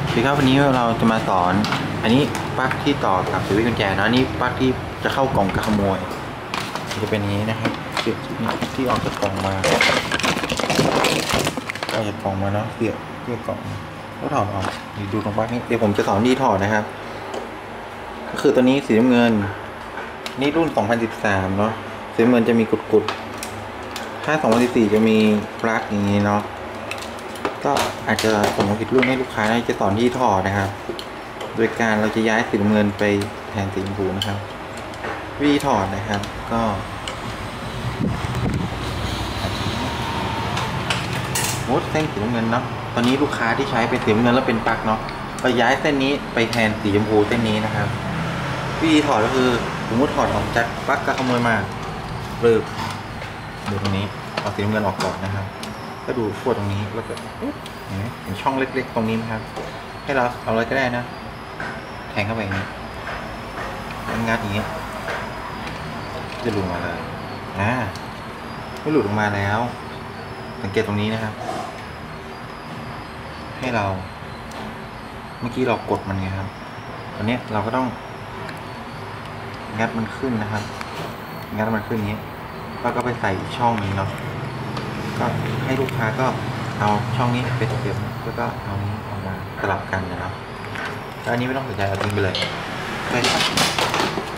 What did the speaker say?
คือครับวันนี้เราจะมาสอนอันนี้ปลั๊กที่ต่อกับสวิตช์กุญแจนะนี่ปลั๊กที่จะเข้ากล่องกระขโมยจะเป็นอย่างนี้นะครับที่ออกจากกล่องมาออกจากกล่องมาเนาะเสียบกล่องแล้วถอดออกดูตรงปลั๊กนี้เดี๋ยวผมจะสอนที่ถอดนะครับก็คือตัวนี้สีน้ำเงินนี่รุ่น 2013 เนาะสีน้ำเงินจะมีกุดถ้า 2014 จะมีปลั๊กอย่างนี้เนาะก็อาจจะส่งผิดรุ่นให้ลูกค้าได้จะสอนที่ถอดนะครับโดยการเราจะย้ายสีน้ำเงินไปแทนสีชมพูนะครับวิธีถอดนะครับก็มุดเส้นสีน้ำเงินเนาะตอนนี้ลูกค้าที่ใช้เป็นสีน้ำเงินแล้วเป็นปลั๊กเนาะก็ย้ายเส้นนี้ไปแทนสีชมพูเส้นนี้นะครับวิธีถอดก็คือสมมติถอดออกจากปลั๊กก็ขโมยมาเลิกดูตรงนี้เอาสีน้ำเงินออกก่อนนะครับก็ดูขั้วตรงนี้แล้วก็เห็นช่องเล็กๆตรงนี้ไหมครับให้เราเอาอะไรก็ได้นะแทงเข้าไปอย่างนี้งัดอย่างนี้จะหลุดมาเลยไม่หลุดออกมาแล้วสังเกตตรงนี้นะครับให้เราเมื่อกี้เรากดมันไงครับตอนนี้เราก็ต้องงัดมันขึ้นนะครับงัดมันขึ้นอย่างนี้แล้วก็ไปใส่อีกช่องนึงเนาะก็ให้ลูกค้าก็เอาช่องนี้ไปเสียบแล้วก็เอานี้ออกมาสลับกันนะครับแล้วอันนี้ไม่ต้องสนใจเอาทิ้งไปเลยใช่ครับ